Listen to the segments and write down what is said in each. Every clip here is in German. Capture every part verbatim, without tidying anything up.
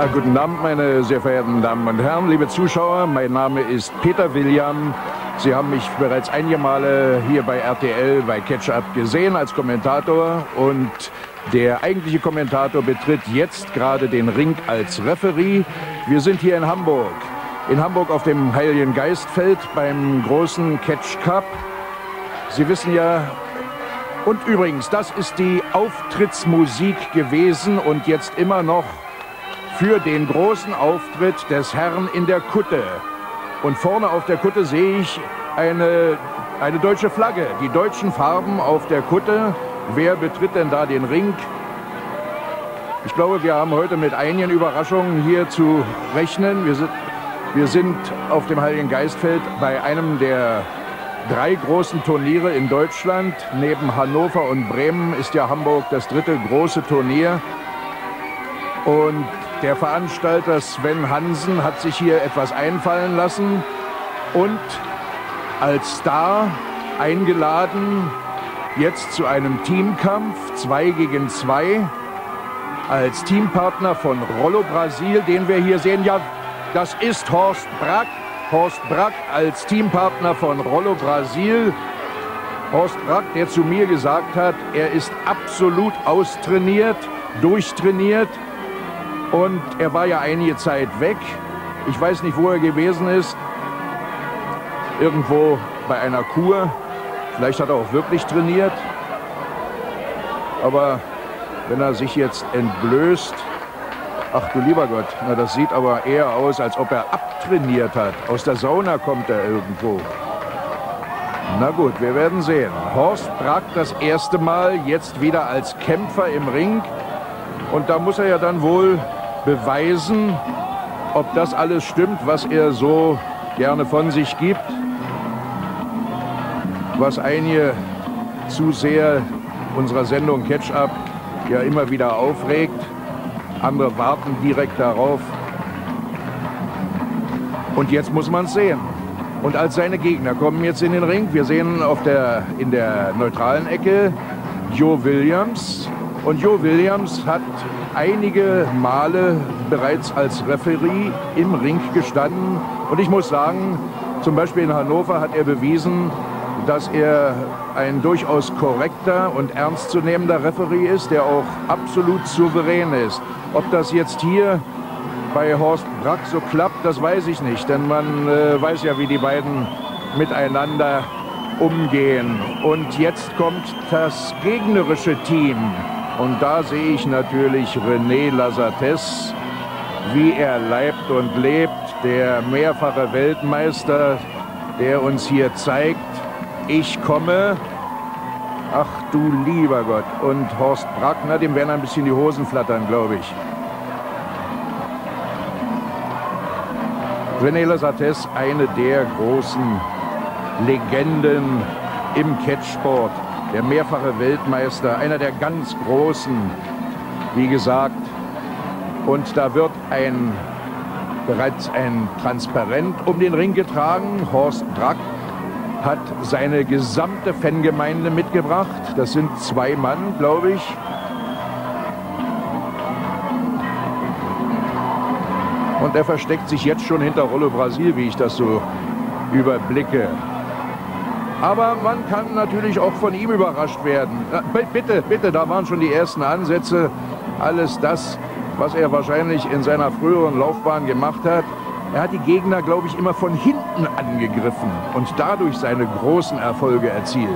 guten Abend, meine sehr verehrten Damen und Herren, liebe Zuschauer. Mein Name ist Peter William. Sie haben mich bereits einige Male hier bei R T L bei Catch Up gesehen als Kommentator. Und der eigentliche Kommentator betritt jetzt gerade den Ring als Referee. Wir sind hier in Hamburg. In Hamburg auf dem Heiligen Geistfeld beim großen Catch Cup. Sie wissen ja, und übrigens, das ist die Auftrittsmusik gewesen und jetzt immer noch für den großen Auftritt des Herrn in der Kutte. Und vorne auf der Kutte sehe ich eine, eine deutsche Flagge, die deutschen Farben auf der Kutte. Wer betritt denn da den Ring? Ich glaube, wir haben heute mit einigen Überraschungen hier zu rechnen. Wir sind, wir sind auf dem Heiligen Geistfeld bei einem der drei großen Turniere in Deutschland. Neben Hannover und Bremen ist ja Hamburg das dritte große Turnier. Und der Veranstalter Sven Hansen hat sich hier etwas einfallen lassen und als Star eingeladen, jetzt zu einem Teamkampf, zwei gegen zwei, als Teampartner von Rollo Brasil, den wir hier sehen. Ja, das ist Horst Brack. Horst Brack als Teampartner von Rollo Brasil. Horst Brack, der zu mir gesagt hat, er ist absolut austrainiert, durchtrainiert. Und er war ja einige Zeit weg. Ich weiß nicht, wo er gewesen ist. Irgendwo bei einer Kur. Vielleicht hat er auch wirklich trainiert. Aber wenn er sich jetzt entblößt, ach du lieber Gott, na, das sieht aber eher aus, als ob er abtrainiert hat. Aus der Sauna kommt er irgendwo. Na gut, wir werden sehen. Horst Brack das erste Mal, jetzt wieder als Kämpfer im Ring. Und da muss er ja dann wohl beweisen, ob das alles stimmt, was er so gerne von sich gibt. Was einige Zuseher unserer Sendung Catch Up ja immer wieder aufregt. Andere warten direkt darauf. Und jetzt muss man es sehen. Und als seine Gegner kommen jetzt in den Ring. Wir sehen auf der, in der neutralen Ecke Joe Williams. Und Joe Williams hat einige Male bereits als Referee im Ring gestanden. Und ich muss sagen, zum Beispiel in Hannover hat er bewiesen, dass er ein durchaus korrekter und ernstzunehmender Referee ist, der auch absolut souverän ist. Ob das jetzt hier bei Horst Brack so klappt, das weiß ich nicht. Denn man äh, weiß ja, wie die beiden miteinander umgehen. Und jetzt kommt das gegnerische Team. Und da sehe ich natürlich René Lazates, wie er leibt und lebt, der mehrfache Weltmeister, der uns hier zeigt, ich komme. Ach du lieber Gott. Und Horst Brack, na, dem werden ein bisschen die Hosen flattern, glaube ich. René Lazates, eine der großen Legenden im Catchsport. Der mehrfache Weltmeister, einer der ganz Großen, wie gesagt. Und da wird ein, bereits ein Transparent um den Ring getragen. Horst Brack hat seine gesamte Fangemeinde mitgebracht. Das sind zwei Mann, glaube ich. Und er versteckt sich jetzt schon hinter Rollo Brasil, wie ich das so überblicke. Aber man kann natürlich auch von ihm überrascht werden. Bitte, bitte, da waren schon die ersten Ansätze. Alles das, was er wahrscheinlich in seiner früheren Laufbahn gemacht hat. Er hat die Gegner, glaube ich, immer von hinten angegriffen und dadurch seine großen Erfolge erzielt.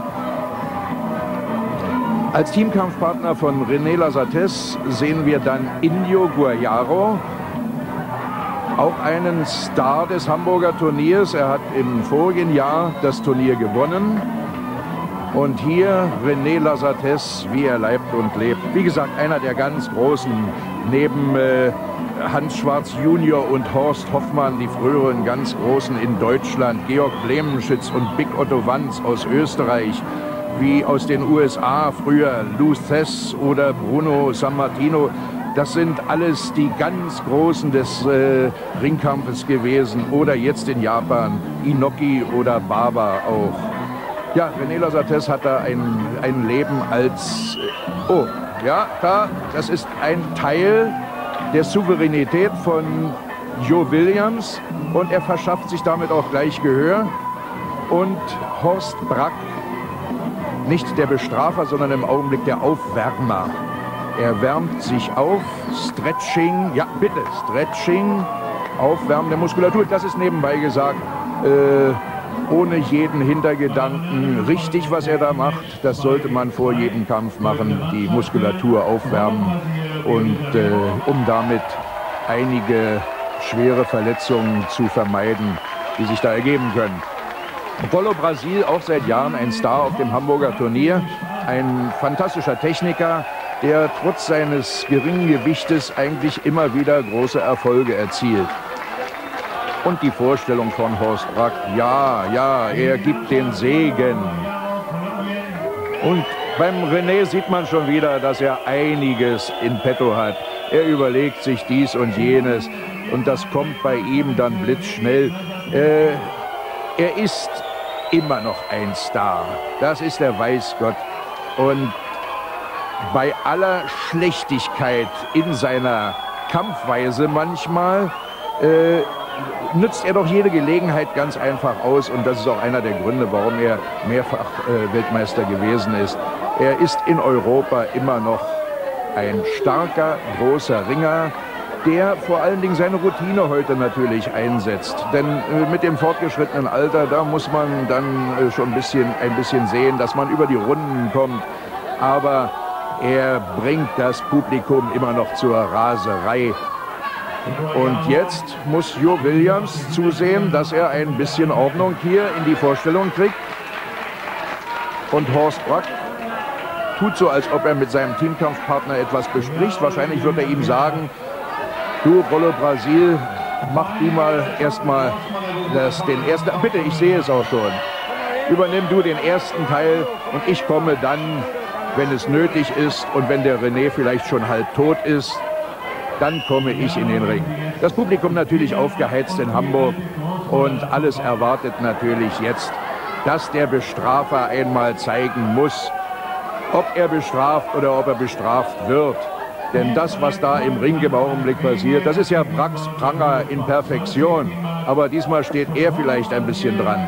Als Teamkampfpartner von René Lazates sehen wir dann Indio Guayaro. Auch einen Star des Hamburger Turniers. Er hat im vorigen Jahr das Turnier gewonnen. Und hier René Lazates, wie er leibt und lebt. Wie gesagt, einer der ganz Großen, neben äh, Hans Schwarz Junior und Horst Hoffmann, die früheren ganz Großen in Deutschland, Georg Blemmenschitz und Big Otto Wanz aus Österreich, wie aus den U S A früher Lou Thesz oder Bruno Sammartino. Das sind alles die ganz Großen des äh, Ringkampfes gewesen. Oder jetzt in Japan Inoki oder Baba auch. Ja, René Lazates hat da ein, ein Leben als... Äh, oh, ja, da, das ist ein Teil der Souveränität von Joe Williams und er verschafft sich damit auch gleich Gehör. Und Horst Brack, nicht der Bestrafer, sondern im Augenblick der Aufwärmer. Er wärmt sich auf, Stretching, ja bitte, Stretching, Aufwärmen der Muskulatur, das ist nebenbei gesagt, äh, ohne jeden Hintergedanken richtig, was er da macht. Das sollte man vor jedem Kampf machen, die Muskulatur aufwärmen und äh, um damit einige schwere Verletzungen zu vermeiden, die sich da ergeben können. Rollo Brasil, auch seit Jahren ein Star auf dem Hamburger Turnier, ein fantastischer Techniker, der trotz seines geringen Gewichtes eigentlich immer wieder große Erfolge erzielt. Und die Vorstellung von Horst Brack, ja, ja, er gibt den Segen. Und beim René sieht man schon wieder, dass er einiges in petto hat. Er überlegt sich dies und jenes und das kommt bei ihm dann blitzschnell. Äh, er ist immer noch ein Star, das ist der Weißgott. Und bei aller Schlechtigkeit in seiner Kampfweise manchmal äh, nützt er doch jede Gelegenheit ganz einfach aus und das ist auch einer der Gründe, warum er mehrfach äh, Weltmeister gewesen ist. Er ist in Europa immer noch ein starker, großer Ringer, der vor allen Dingen seine Routine heute natürlich einsetzt. Denn äh, mit dem fortgeschrittenen Alter, da muss man dann äh, schon ein bisschen, ein bisschen sehen, dass man über die Runden kommt. Aber er bringt das Publikum immer noch zur Raserei. Und jetzt muss Joe Williams zusehen, dass er ein bisschen Ordnung hier in die Vorstellung kriegt. Und Horst Brack tut so, als ob er mit seinem Teamkampfpartner etwas bespricht. Wahrscheinlich wird er ihm sagen, du, Rollo Brasil, mach du mal erstmal das, den ersten, bitte, ich sehe es auch schon. Übernimm du den ersten Teil und ich komme dann, wenn es nötig ist und wenn der René vielleicht schon halb tot ist, dann komme ich in den Ring. Das Publikum natürlich aufgeheizt in Hamburg und alles erwartet natürlich jetzt, dass der Bestrafer einmal zeigen muss, ob er bestraft oder ob er bestraft wird. Denn das, was da im Ring im Augenblick passiert, das ist ja Bracks Pranger in Perfektion. Aber diesmal steht er vielleicht ein bisschen dran.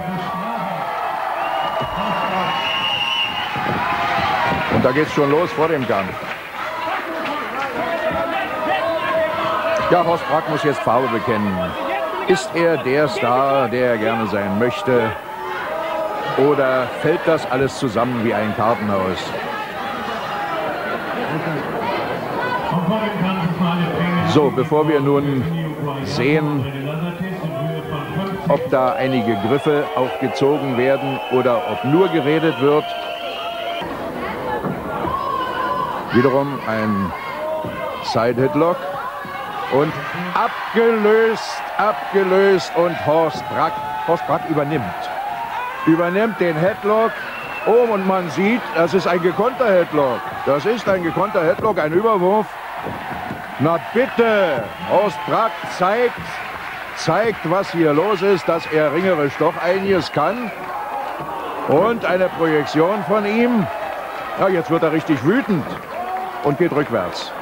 Und da geht's schon los vor dem Kampf. Ja, Horst Brack muss jetzt Farbe bekennen. Ist er der Star, der er gerne sein möchte? Oder fällt das alles zusammen wie ein Kartenhaus? So, bevor wir nun sehen, ob da einige Griffe auch gezogen werden oder ob nur geredet wird. Wiederum ein Side-Headlock und abgelöst, abgelöst und Horst Brack, Horst Brack übernimmt. Übernimmt den Headlock. Oh, und man sieht, das ist ein gekonnter Headlock. Das ist ein gekonnter Headlock, ein Überwurf. Na bitte, Horst Brack zeigt, zeigt, was hier los ist, dass er ringerisch doch einiges kann. Und eine Projektion von ihm. Ja, jetzt wird er richtig wütend und geht rückwärts.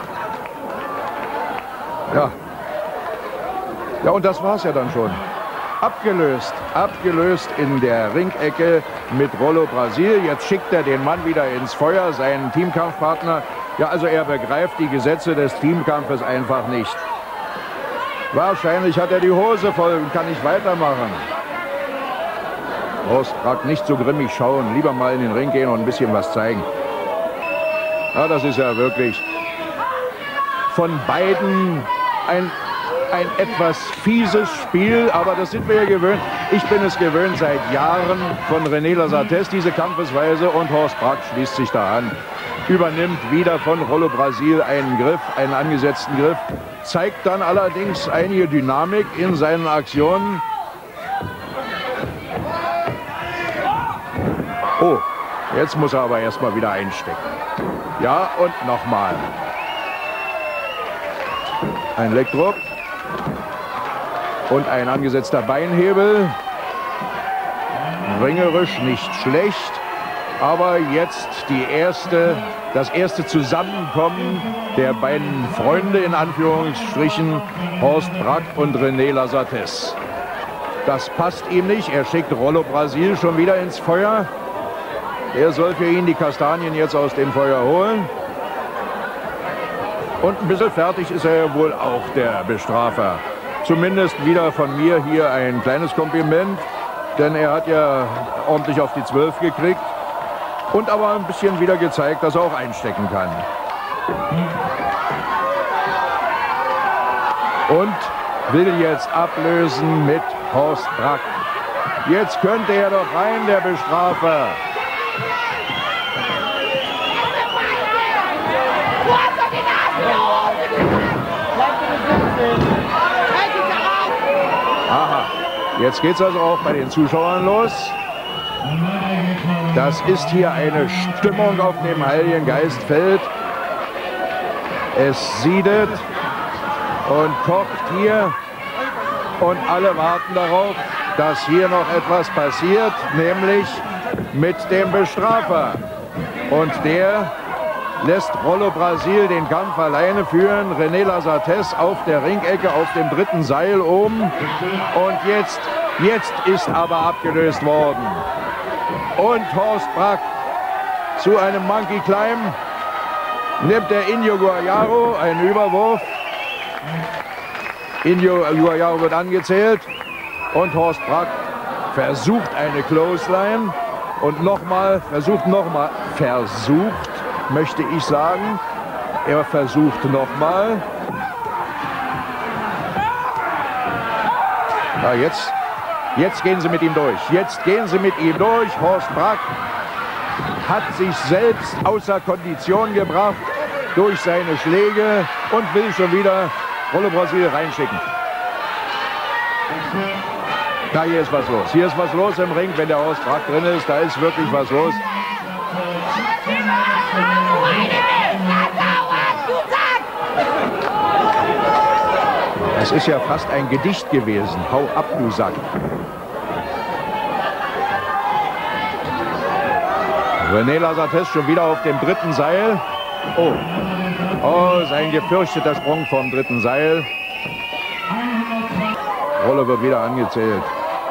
Ja. Ja, und das war's ja dann schon. Abgelöst, abgelöst in der Ringecke mit Rollo Brasil. Jetzt schickt er den Mann wieder ins Feuer, seinen Teamkampfpartner. Ja, also er begreift die Gesetze des Teamkampfes einfach nicht. Wahrscheinlich hat er die Hose voll und kann nicht weitermachen. Horst Brack, nicht so grimmig schauen, lieber mal in den Ring gehen und ein bisschen was zeigen. Ja, das ist ja wirklich von beiden ein, ein etwas fieses Spiel, aber das sind wir ja gewöhnt. Ich bin es gewöhnt seit Jahren von René Lasartès, diese Kampfesweise, und Horst Brack schließt sich da an. Übernimmt wieder von Rollo Brasil einen Griff, einen angesetzten Griff, zeigt dann allerdings einige Dynamik in seinen Aktionen. Oh, jetzt muss er aber erstmal wieder einstecken. Ja, und nochmal. Ein Legdruck und ein angesetzter Beinhebel. Ringerisch nicht schlecht, aber jetzt die erste das erste Zusammenkommen der beiden Freunde in Anführungsstrichen, Horst Brack und René Lasartès. Das passt ihm nicht. Er schickt Rollo Brasil schon wieder ins Feuer. Er soll für ihn die Kastanien jetzt aus dem Feuer holen. Und ein bisschen fertig ist er wohl auch, der Bestrafer. Zumindest wieder von mir hier ein kleines Kompliment, denn er hat ja ordentlich auf die zwölf gekriegt und aber ein bisschen wieder gezeigt, dass er auch einstecken kann. Und will jetzt ablösen mit Horst Brack. Jetzt könnte er doch rein, der Bestrafer. Aha, jetzt geht es also auch bei den Zuschauern los. Das ist hier eine Stimmung auf dem Heiligen Geistfeld. Es siedet und kocht hier und alle warten darauf, dass hier noch etwas passiert, nämlich mit dem Bestrafer. Und der lässt Rollo Brasil den Kampf alleine führen. René Lasartès auf der Ringecke auf dem dritten Seil oben. Und jetzt, jetzt ist aber abgelöst worden. Und Horst Brack zu einem Monkey Climb nimmt der Inyo Guayaro einen Überwurf. Inyo Guayaro wird angezählt. Und Horst Brack versucht eine Clothesline. Und nochmal, versucht nochmal, versucht, möchte ich sagen. Er versucht nochmal. Ja, jetzt, jetzt gehen sie mit ihm durch. Jetzt gehen sie mit ihm durch. Horst Brack hat sich selbst außer Kondition gebracht durch seine Schläge und will schon wieder Rollo Brasil reinschicken. Da hier ist was los. Hier ist was los im Ring, wenn der Horst Brack drin ist. Da ist wirklich was los. Es ist ja fast ein Gedicht gewesen. Hau ab, du Sack. René Lasartès schon wieder auf dem dritten Seil. Oh, oh, sein gefürchteter Sprung vom dritten Seil. Rollo wird wieder angezählt.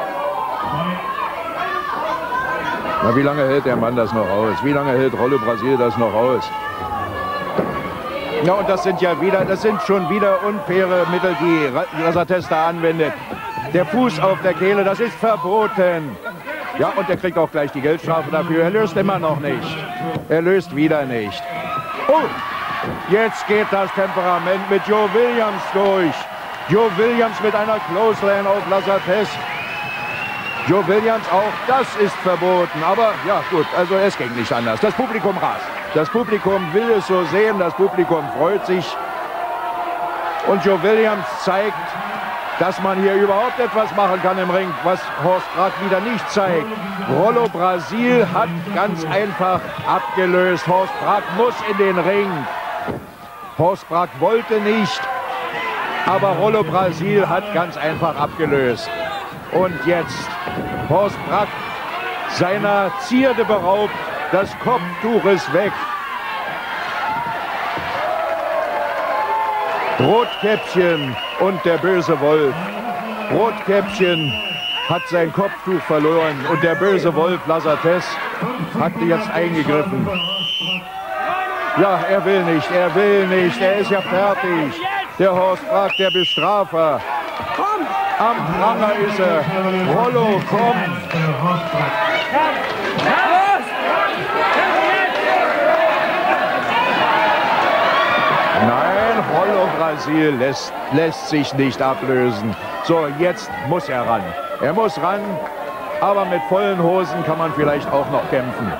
Na, wie lange hält der Mann das noch aus? Wie lange hält Rollo Brasil das noch aus? Ja, und das sind ja wieder, das sind schon wieder unfaire Mittel, die Lasartès da anwendet. Der Fuß auf der Kehle, das ist verboten. Ja, und er kriegt auch gleich die Geldstrafe dafür. Er löst immer noch nicht. Er löst wieder nicht. Oh, jetzt geht das Temperament mit Joe Williams durch. Joe Williams mit einer Clothesline auf Lasartès. Joe Williams auch, das ist verboten. Aber ja gut, also es ging nicht anders. Das Publikum rast. Das Publikum will es so sehen, das Publikum freut sich. Und Joe Williams zeigt, dass man hier überhaupt etwas machen kann im Ring, was Horst Brack wieder nicht zeigt. Rollo Brasil hat ganz einfach abgelöst. Horst Brack muss in den Ring. Horst Brack wollte nicht, aber Rollo Brasil hat ganz einfach abgelöst. Und jetzt Horst Brack seiner Zierde beraubt. Das Kopftuch ist weg. Rotkäppchen und der böse Wolf. Rotkäppchen hat sein Kopftuch verloren und der böse Wolf Lasartès hat jetzt eingegriffen. Ja, er will nicht, er will nicht, er ist ja fertig. Der Horst Brack, der Bestrafer. Am Pranger ist er. Rollo, komm. Nein, Rollo Brasil lässt, lässt sich nicht ablösen. So, jetzt muss er ran. Er muss ran, aber mit vollen Hosen kann man vielleicht auch noch kämpfen.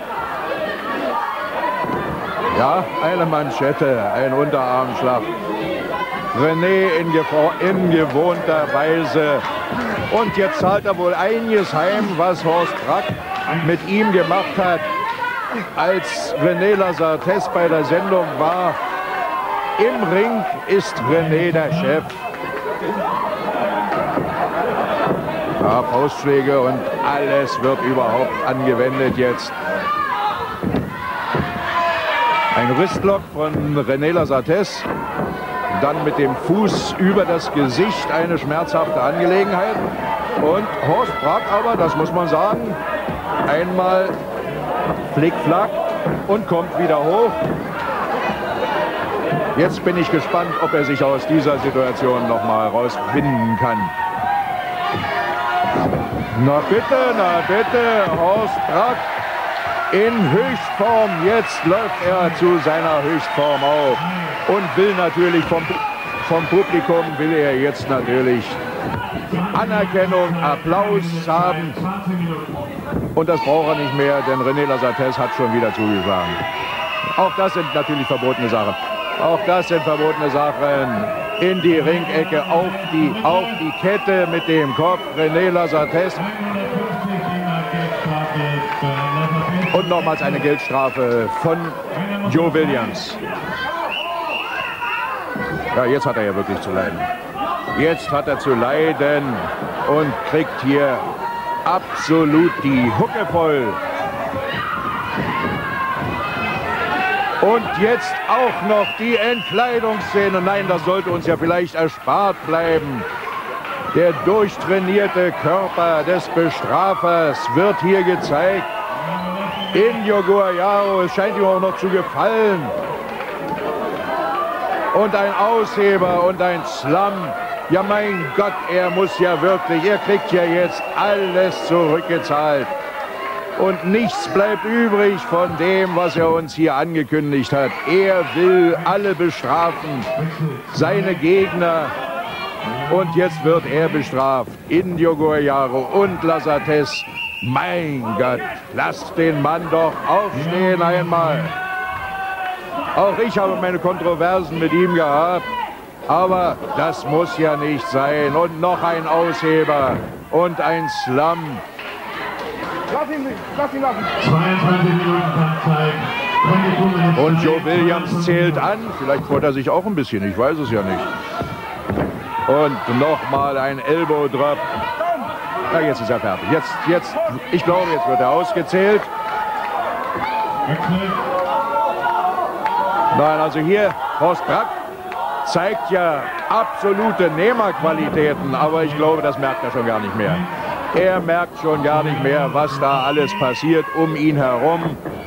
Ja, eine Manschette, ein Unterarmschlag. René in, in gewohnter Weise. Und jetzt zahlt er wohl einiges heim, was Horst Brack mit ihm gemacht hat, als René Lasartès bei der Sendung war. Im Ring ist René der Chef. Ja, Faustschläge und alles wird überhaupt angewendet jetzt. Ein Ristlock von René Lasartès. Dann mit dem Fuß über das Gesicht eine schmerzhafte Angelegenheit. Und Horst Brack aber, das muss man sagen, einmal flickflack und kommt wieder hoch. Jetzt bin ich gespannt, ob er sich aus dieser Situation noch mal rausfinden kann. Na bitte, na bitte, Horst Brack in Höchstform. Jetzt läuft er zu seiner Höchstform auf und will natürlich vom, vom Publikum, will er jetzt natürlich Anerkennung, Applaus haben. Und das braucht er nicht mehr, denn René Lasartès hat schon wieder zugeschlagen. Auch das sind natürlich verbotene Sachen. Auch das sind verbotene Sachen. In die Ringecke, auf die, auf die Kette mit dem Kopf. René Lasartès. Und nochmals eine Geldstrafe von Joe Williams. Ja, jetzt hat er ja wirklich zu leiden. Jetzt hat er zu leiden und kriegt hier absolut die Hucke voll. Und jetzt auch noch die Entkleidungsszene. Nein, das sollte uns ja vielleicht erspart bleiben. Der durchtrainierte Körper des Bestrafers wird hier gezeigt. Indio Guayaro, es scheint ihm auch noch zu gefallen. Und ein Ausheber und ein Slum. Ja, mein Gott, er muss ja wirklich, er kriegt ja jetzt alles zurückgezahlt. Und nichts bleibt übrig von dem, was er uns hier angekündigt hat. Er will alle bestrafen, seine Gegner. Und jetzt wird er bestraft. Indio Guayaro und Lasartès. Mein Gott, lasst den Mann doch aufstehen einmal. Auch ich habe meine Kontroversen mit ihm gehabt. Aber das muss ja nicht sein. Und noch ein Ausheber und ein Slum. Lass ihn, lass ihn lassen. zweiundzwanzig Minuten Kampfzeit. Und Joe Williams zählt an. Vielleicht freut er sich auch ein bisschen, ich weiß es ja nicht. Und nochmal ein Elbow Drop. Ja, jetzt ist er fertig. Jetzt, jetzt, ich glaube, jetzt wird er ausgezählt. Nein, also hier, Horst Brack zeigt ja absolute Nehmerqualitäten, aber ich glaube, das merkt er schon gar nicht mehr. Er merkt schon gar nicht mehr, was da alles passiert um ihn herum.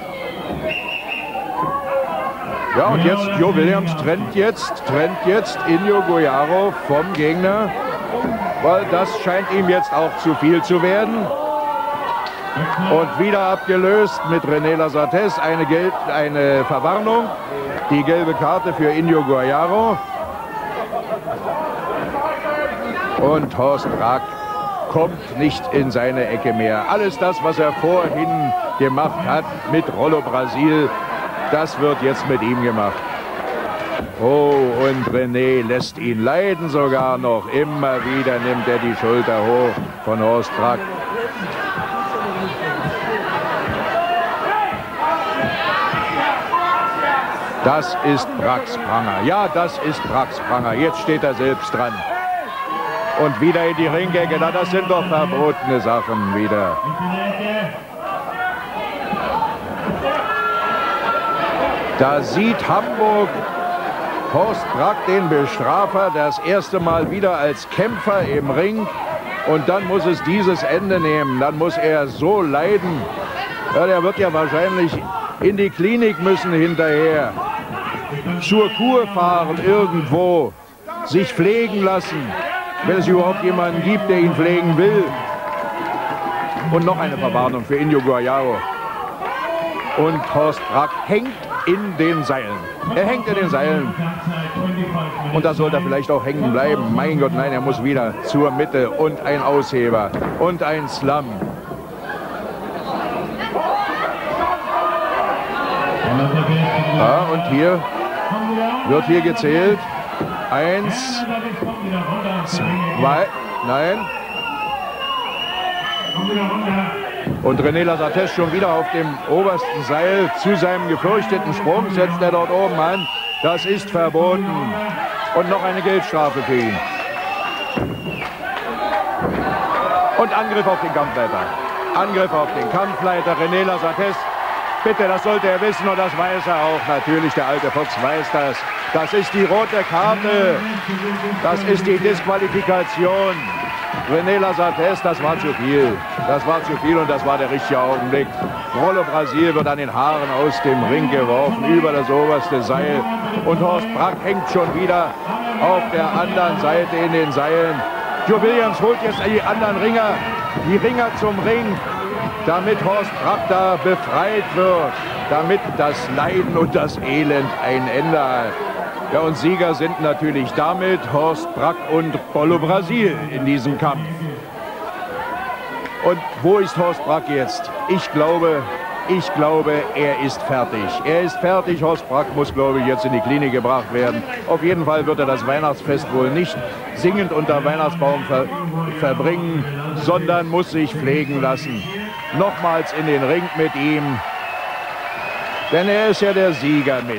Ja, und jetzt, Joe Williams trennt jetzt, trennt jetzt Indio Guayaro vom Gegner, weil das scheint ihm jetzt auch zu viel zu werden. Und wieder abgelöst mit René Lasartès, eine, Gel eine Verwarnung, die gelbe Karte für Indio Guayaro. Und Horst Brack kommt nicht in seine Ecke mehr. Alles das, was er vorhin gemacht hat mit Rollo Brasil, das wird jetzt mit ihm gemacht. Oh, und René lässt ihn leiden sogar noch. Immer wieder nimmt er die Schulter hoch von Horst Brack. Das ist Bracks Pranger. Ja, das ist Bracks Pranger. Jetzt steht er selbst dran. Und wieder in die Ringecke. Na, das sind doch verbotene Sachen wieder. Da sieht Hamburg Horst Brack, den Bestrafer, das erste Mal wieder als Kämpfer im Ring. Und dann muss es dieses Ende nehmen. Dann muss er so leiden. Ja, der wird ja wahrscheinlich in die Klinik müssen hinterher. Zur Kur fahren irgendwo. Sich pflegen lassen. Wenn es überhaupt jemanden gibt, der ihn pflegen will. Und noch eine Verwarnung für Indio Guayaro. Und Horst Brack hängt in den Seilen. Er hängt in den Seilen. Und da sollte er vielleicht auch hängen bleiben. Mein Gott, nein, er muss wieder zur Mitte. Und ein Ausheber. Und ein Slum. Ja, und hier wird hier gezählt. Eins, zwei, nein. Und René Lasartès schon wieder auf dem obersten Seil zu seinem gefürchteten Sprung setzt er dort oben an. Das ist verboten. Und noch eine Geldstrafe für ihn. Und Angriff auf den Kampfleiter. Angriff auf den Kampfleiter. René Lasartès Bitte, das sollte er wissen und das weiß er auch. Natürlich, der alte Fuchs weiß das. Das ist die rote Karte. Das ist die Disqualifikation. René Lasartès, das war zu viel. Das war zu viel und das war der richtige Augenblick. Rollo Brasil wird an den Haaren aus dem Ring geworfen, über das oberste Seil. Und Horst Brack hängt schon wieder auf der anderen Seite in den Seilen. Joe Williams holt jetzt die anderen Ringer, die Ringer zum Ring, damit Horst Brack da befreit wird, damit das Leiden und das Elend ein Ende hat. Ja, und Sieger sind natürlich damit Horst Brack und Rollo Brasil in diesem Kampf. Und wo ist Horst Brack jetzt? Ich glaube, ich glaube, er ist fertig. Er ist fertig. Horst Brack muss, glaube ich, jetzt in die Klinik gebracht werden. Auf jeden Fall wird er das Weihnachtsfest wohl nicht singend unter Weihnachtsbaum ver verbringen, sondern muss sich pflegen lassen. Nochmals in den Ring mit ihm, denn er ist ja der Sieger mit.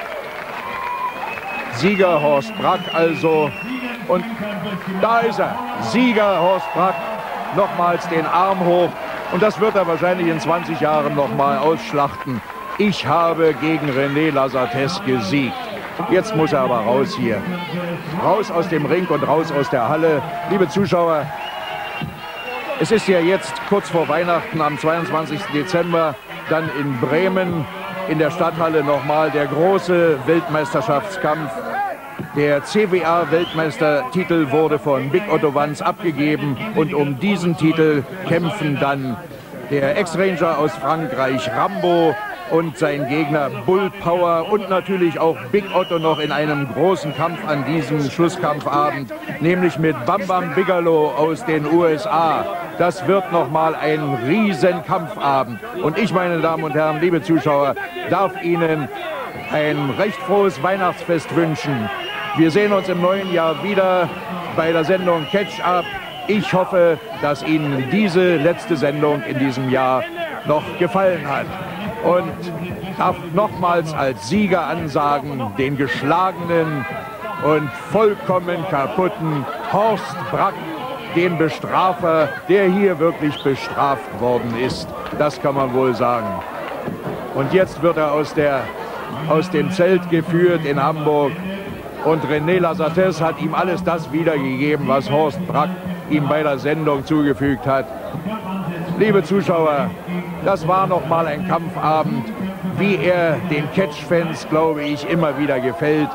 Sieger Horst Brack also. Und da ist er. Sieger Horst Brack. Nochmals den Arm hoch. Und das wird er wahrscheinlich in zwanzig Jahren nochmal ausschlachten. Ich habe gegen René Lasartès gesiegt. Jetzt muss er aber raus hier. Raus aus dem Ring und raus aus der Halle. Liebe Zuschauer, es ist ja jetzt kurz vor Weihnachten am zweiundzwanzigsten Dezember dann in Bremen in der Stadthalle nochmal der große Weltmeisterschaftskampf. Der C W A-Weltmeistertitel wurde von Big Otto Wanz abgegeben und um diesen Titel kämpfen dann der Ex-Ranger aus Frankreich Rambo und sein Gegner Bull Power und natürlich auch Big Otto noch in einem großen Kampf an diesem Schlusskampfabend, nämlich mit Bam Bam Bigelow aus den U S A. Das wird nochmal ein Riesenkampfabend. Und ich, meine Damen und Herren, liebe Zuschauer, darf Ihnen ein recht frohes Weihnachtsfest wünschen. Wir sehen uns im neuen Jahr wieder bei der Sendung Catch Up. Ich hoffe, dass Ihnen diese letzte Sendung in diesem Jahr noch gefallen hat. Und darf nochmals als Sieger ansagen, den geschlagenen und vollkommen kaputten Horst Brack, den Bestrafer, der hier wirklich bestraft worden ist. Das kann man wohl sagen. Und jetzt wird er aus, der, aus dem Zelt geführt in Hamburg. Und René Lasartès hat ihm alles das wiedergegeben, was Horst Brack ihm bei der Sendung zugefügt hat. Liebe Zuschauer, das war noch mal ein Kampfabend, wie er den Catch-Fans, glaube ich, immer wieder gefällt.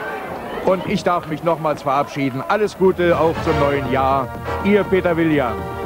Und ich darf mich nochmals verabschieden. Alles Gute auch zum neuen Jahr. Ihr Peter William.